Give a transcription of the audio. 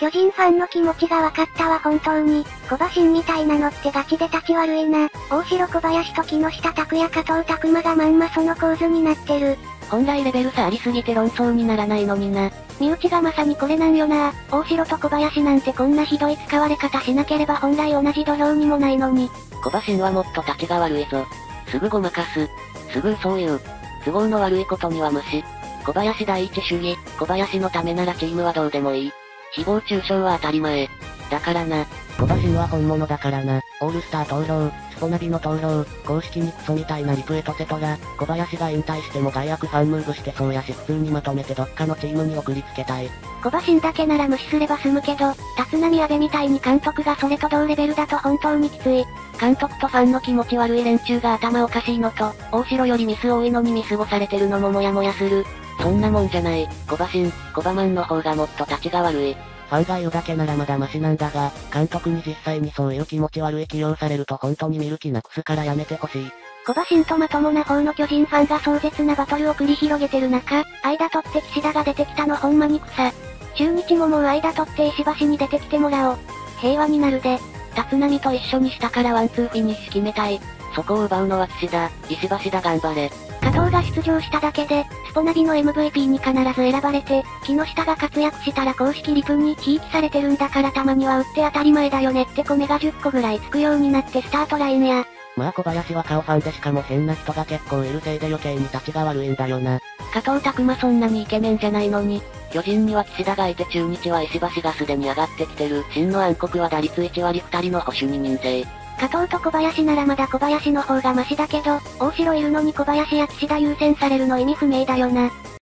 巨人ファンの気持ちが分かったわ本当に。小葉慎みたいなのってガチで立ち悪いな。大城小林と木下拓也加藤拓磨がまんまその構図になってる。 本来レベル差ありすぎて論争にならないのにな。 身内がまさにこれなんよな。大城と小林なんてこんなひどい使われ方しなければ本来同じ土俵にもないのに。 小葉慎はもっと立ちが悪いぞ。すぐごまかす。すぐ嘘を言う。都合の悪いことには無視。小林第一主義、小林のためならチームはどうでもいい。誹謗中傷は当たり前。だからな。 小葉慎は本物だからな。オールスター登場、スポナビの登場、公式にクソみたいなリプエトセトラ、小林が引退しても害悪ファンムーブしてそうやし普通にまとめてどっかのチームに送りつけたい。 小葉慎だけなら無視すれば済むけど、立浪阿部みたいに監督がそれと同レベルだと本当にきつい。 監督とファンの気持ち悪い連中が頭おかしいのと、大城よりミス多いのに見過ごされてるのもモヤモヤする。そんなもんじゃない。小葉慎、小葉マンの方がもっと立ちが悪い。 ファンが言うだけならまだマシなんだが、監督に実際にそういう気持ち悪い起用されると本当に見る気なくすからやめてほしい。 小葉慎とまともな方の巨人ファンが壮絶なバトルを繰り広げてる中、間取って岸田が出てきたのほんまに草。中日ももう間取って石橋に出てきてもらおう。平和になるで。 立浪と一緒にしたからワンツーフィニッシュ決めたい。そこを奪うのは岸田、石橋だ頑張れ。 加藤が出場しただけで、スポナビの MVP に必ず選ばれて、木下が活躍したら公式リプにひいきされてるんだからたまには打って当たり前だよねって米が10個ぐらいつくようになってスタートラインや。 まあ小林は顔ファンでしかも変な人が結構いるせいで余計に立ちが悪いんだよな。 加藤拓磨そんなにイケメンじゃないのに、巨人には岸田がいて中日は石橋がすでに上がってきてる。真の暗黒は打率1割2人の保守に認定。 加藤と小林ならまだ小林の方がマシだけど、大城いるのに小林や岸田優先されるの意味不明だよな。